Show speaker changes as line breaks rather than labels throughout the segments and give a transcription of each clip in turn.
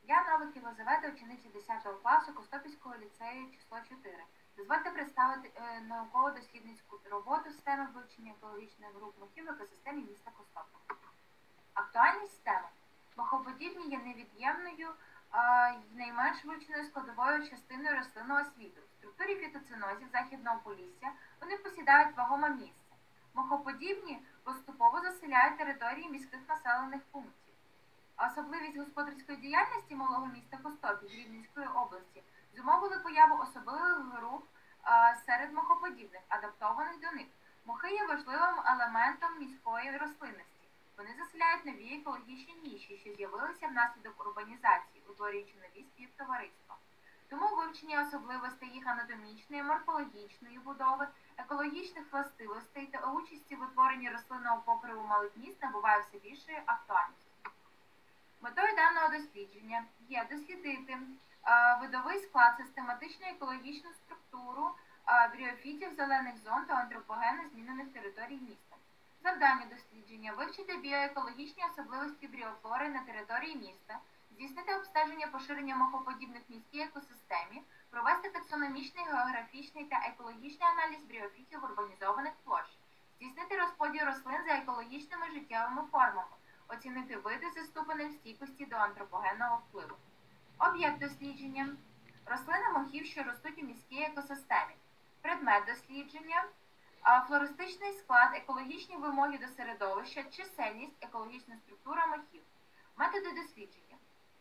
Я Новик Єлизавета, учениця 10 класу Костопільського ліцею число 4. Дозвольте представити науково-дослідницьку роботу системи вивчення екологічних груп мохів в екосистемі міста Костопіль. Актуальність теми. Мохоподібні є невід'ємною і найменш вивченою складовою частиною рослинного світу. В структурі фітоценозів Західного Полісся вони посідають вагоме місце. Мохоподібні поступово заселяють території міських населених пунктів. Особливість господарської діяльності малого міста Костопіль Рівненської області зумовили появу особливих груп серед мохоподібних, адаптованих до них. Мохи є важливим елементом міської рослинності. Вони заселяють нові екологічні ніші, що з'явилися внаслідок урбанізації, утворюючи нові співтовариства. Тому вивчення особливостей їх анатомічної, морфологічної будови, екологічних властивостей та участі в утворенні рослинного покриву малих міст набуває все більшої актуальності. Метою даного дослідження є дослідити видовий склад, систематичну екологічну структуру бріофітів, зелених зон та антропогенно змінених територій міста. Завдання дослідження – вивчити біоекологічні особливості бріофлори на території міста, здійснити обстеження поширення мохоподібних в міській екосистемі, провести таксономічний, географічний та екологічний аналіз бріофітів в урбанізованих площ, здійснити розподіл рослин за екологічними життєвими формами, оцінити види за ступенем стійкості до антропогенного впливу. Об'єкт дослідження – рослини мохів, що ростуть у міській екосистемі. Предмет дослідження – флористичний склад, екологічні вимоги до середовища, чисельність, екологічна структура мохів. Методи дослідження.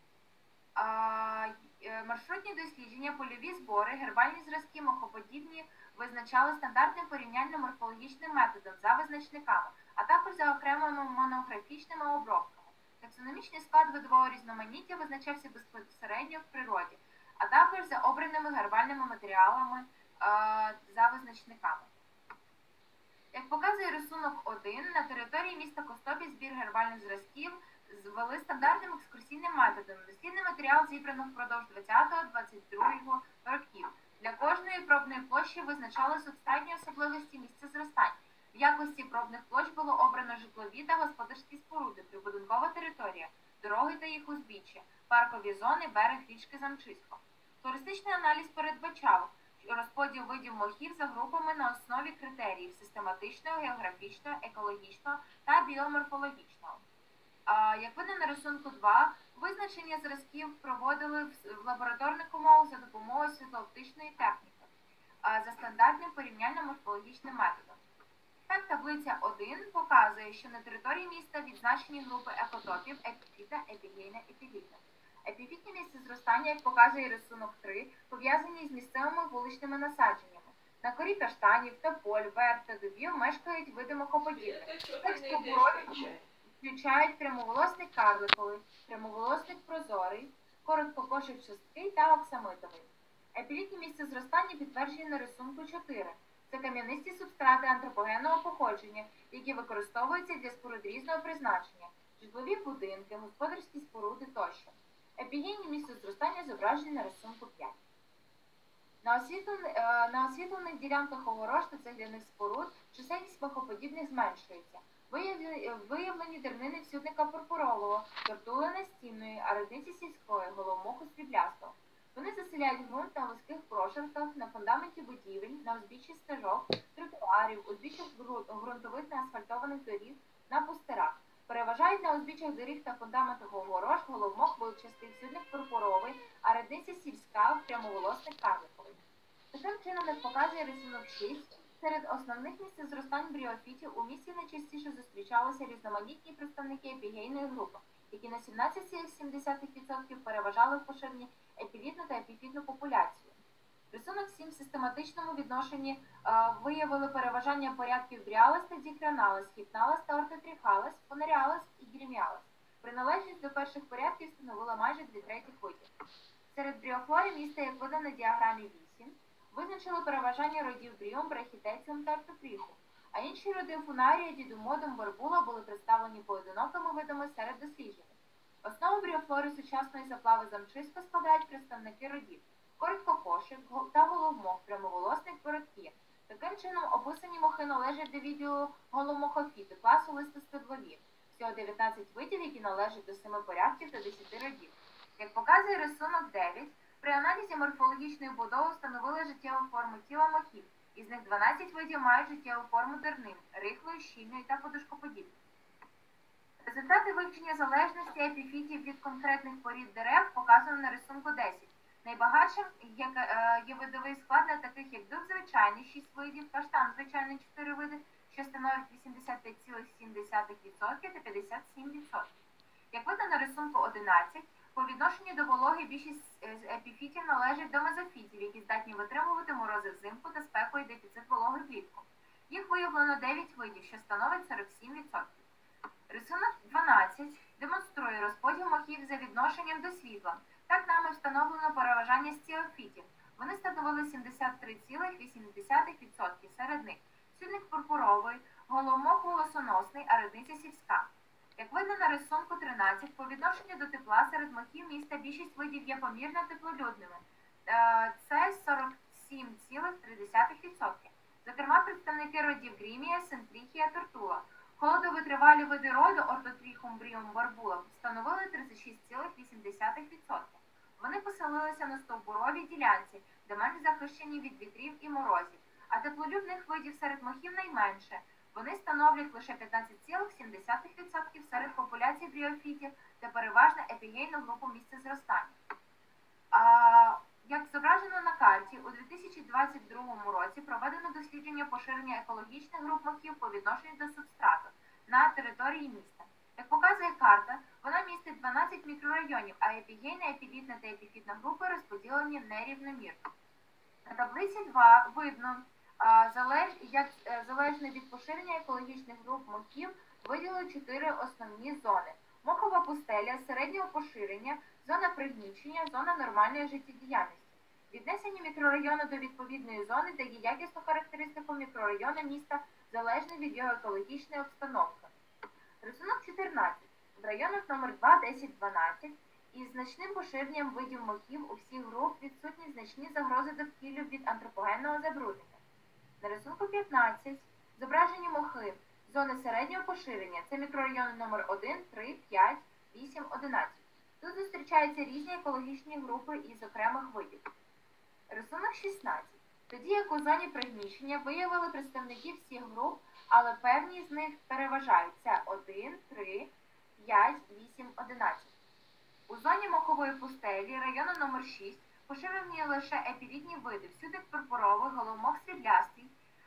Маршрутні дослідження, польові збори, гербальні зразки, мохоподібні визначали стандартним порівняльно-морфологічним методом за визначниками, а також за окремими монографічними обробками. Таксономічний склад видового різноманіття визначався безпосередньо в природі, а також за обраними гербальними матеріалами за визначниками. Як показує рисунок 1, на території міста Костопіль збір гербальних зразків звели стандартним екскурсійним методом. Дослідний матеріал зібрано впродовж 20-22 років. Для кожної пробної площі визначали субстратні особливості місця зростань. В якості пробних площ було обрано житлові та господарські споруди, прибудинкова територія, дороги та їх узбіччя, паркові зони, берег річки Замчисько. Флористичний аналіз передбачав розподіл видів мохів за групами на основі критеріїв систематичного, географічного, екологічного та біоморфологічного. Як видно на рисунку 2, визначення зразків проводили в лабораторних умовах за допомогою світлооптичної техніки за стандартним порівняльно-морфологічним методом. Так, таблиця 1 показує, що на території міста відзначені групи екотопів епіфіта, епігейна, епіліта. Епіфітні місця зростання, як показує рисунок 3, пов'язані з місцевими вуличними насадженнями. На корі каштанів, тополь, верб та дубів мешкають види мохоподібних. Тексту включають прямоволосник карликовий, прямоволосник прозорий, короткокошик-шорсткий та оксамитовий. Епілітні місця зростання підтверджені на рисунку 4. Це кам'янисті субстрати антропогенного походження, які використовуються для споруд різного призначення, житлові будинки, господарські споруди тощо. Епігенні місця зростання зображені на рисунку 5. На освітлених ділянках огорож та цегляних споруд чисельність мохоподібних зменшується. Виявлені термини всюдника пурпурового, тортули настінної, аридниці сільської, головмоху сріблястого. Вони заселяють ґрунт на вузьких прошарках, на фундаменті будівель, на узбіччі стежок, тротуарів, узбіччях ґрунтових неасфальтованих доріг, на пустирах. Переважають на узбіччях доріг та фундаментах огорож, головмох вилчастий, всюдник пурпуровий, аридниця сільська, прямоволосник карликовий. Таким чином, як показує рисунок 6, серед основних місць зростань бріофітів у місті найчастіше зустрічалися різноманітні представники епігейної групи, які на 17,7% переважали в поширенні епілітну та епіфітну популяцію. Рисунок 7 в систематичному відношенні виявили переважання порядків бріалес та дікраналес, хіпналес та ортотріхалес, фонаріалес і гріміалес. Приналежність до перших порядків становила майже 2/3 видів. Серед бріофлори міста, як видно на діаграмі 8, визначили переважання родів бріум, брахітеціум та ортопріху, а інші роди фунарія, дідумодум, барбула були представлені поодинокими видами серед досліджених. Основу бріофлори сучасної заплави Замчисько складають представники родів короткокошик та головмох, прямоволосник, бородки. Таким чином, описані мохи належать до відділу голомохофіти, класу листостеблові. Всього 19 видів, які належать до 7 порядків та 10 родів. Як показує показує рисунок 9, при аналізі морфологічної будови встановили життєву форму тіла мохів. Із них 12 видів мають життєву форму дернин, рихлої, щільної та подушкоподібної. Результати вивчення залежності епіфітів від конкретних порід дерев показано на рисунку 10. Найбагатшим є видовий склад для таких, як дуб звичайний 6 видів, каштан звичайний 4 види, що становить 85,7% та 57%. Як видно на рисунку 11, по відношенню до вологи більшість епіфітів належить до мезофітів, які здатні витримувати морози взимку та спеку і дефіцит вологи влітку. Їх виявлено 9 видів, що становить 47%. Рисунок 12 демонструє розподіл мохів за відношенням до світла. Так нами встановлено переважання стіофітів. Вони становили 73,8%, серед них сюдник пурпуровий, головмох волосоносний, а редниця сільська. Як видно на рисунку 13, по відношенню до тепла серед мохів міста більшість видів є помірно теплолюбними. Це 47,3%. Зокрема, представники родів Грімія, Сентріхія, Тортула. Холодовитривалі види роду Ортотріхум бріум барбулам становили 36,8%. Вони поселилися на стовбуровій ділянці, де менш захищені від вітрів і морозів, а теплолюбних видів серед мохів найменше. Вони становлять лише 15,7% серед популяцій бріофітів та переважно епігейну групу місця зростання. Як зображено на карті, у 2022 році проведено дослідження поширення екологічних груп мохів по відношенню до субстрату на території міста. Як показує карта, вона містить 12 мікрорайонів, а епігейна, епілітна та епіфітна групи розподілені нерівномірно. На таблиці 2 видно, як залежно від поширення екологічних груп мохів виділили 4 основні зони. Мохова пустеля середнього поширення, зона пригнічення, зона нормальної життєдіяльності. Віднесення мікрорайону до відповідної зони дає якісну характеристику мікрорайону міста залежно від його екологічної обстановки. Рисунок 14. В районах номер 2, 10, 12 із значним поширенням видів мохів у всіх груп відсутні значні загрози довкіллю від антропогенного забруднення. На рисунку 15 зображені мохи зони середнього поширення. Це мікрорайони номер 1, 3, 5, 8, 11. Тут зустрічаються різні екологічні групи із окремих видів. Рисунок 16. Тоді як у зоні пригнічення виявили представників всіх груп, але певні з них переважають. Це 1, 3, 5, 8, 11. У зоні мохової пустелі району номер 6 поширені лише епілітні види, всюдик пурпуровий, головмох сріблястий,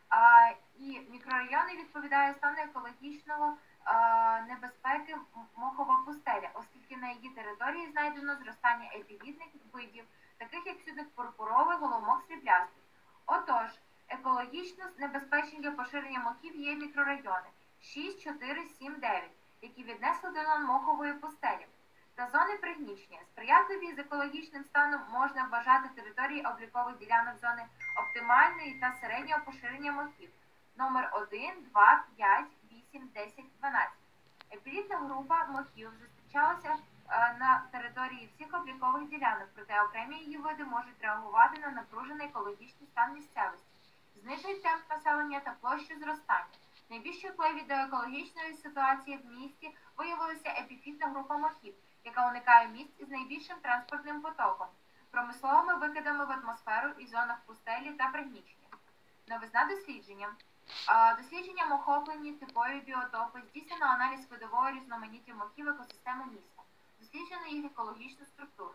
і мікрорайони відповідає стану екологічного небезпеки мохова пустеля, оскільки на її території знайдено зростання епілітних видів, таких як всюдик пурпуровий, головмох сріблястий. Отож, екологічно небезпечні для поширення мохів є мікрорайони 6, 4, 7, 9, які віднесли до мохової пустелі. Та зони пригнічення. Сприятливі з екологічним станом можна вважати території облікових ділянок зони оптимальної та середнього поширення мохів. Номер 1, 2, 5, 8, 10, 12. Епілітна група мохів зустрічалася на території всіх облікових ділянок, проте окремі її види можуть реагувати на напружений екологічний стан місцевості, знижують темп населення та площу зростання. Найбільш чутливі до екологічної ситуації в місті виявилася епіфітна група мохів, яка уникає місць із найбільшим транспортним потоком, промисловими викидами в атмосферу і зонах пустелі та пригнічення. Новизна дослідження. Дослідженням охоплені типові біотопи, здійснено аналіз видового різноманіття мохів екосистеми міста, досліджено їх екологічну структуру.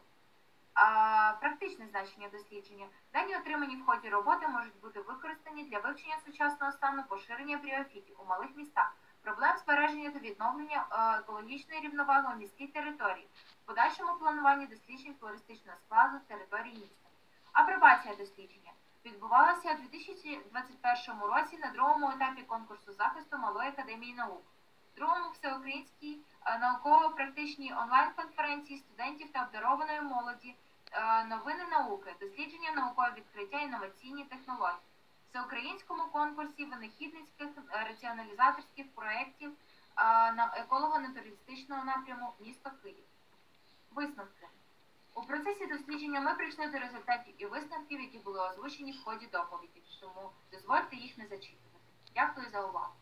Практичне значення дослідження. Дані, отримані в ході роботи, можуть бути використані для вивчення сучасного стану поширення бріофітів у малих містах, проблем збереження та відновлення екологічної рівноваги у міській території, в подальшому плануванні досліджень флористичного складу території міста. Апробація дослідження відбувалася у 2021 році на другому етапі конкурсу захисту Малої академії наук, другому всеукраїнській науково-практичній онлайн-конференції студентів та обдарованої молоді «Новини науки. Дослідження, наукове відкриття, інноваційні технології», всеукраїнському конкурсі винахідницьких раціоналізаторських проєктів еколого-натуралістичного напряму місто Київ. Висновки. У процесі дослідження ми прийшли до результатів і висновків, які були озвучені в ході доповіді, тому дозвольте їх не зачитувати. Дякую за увагу.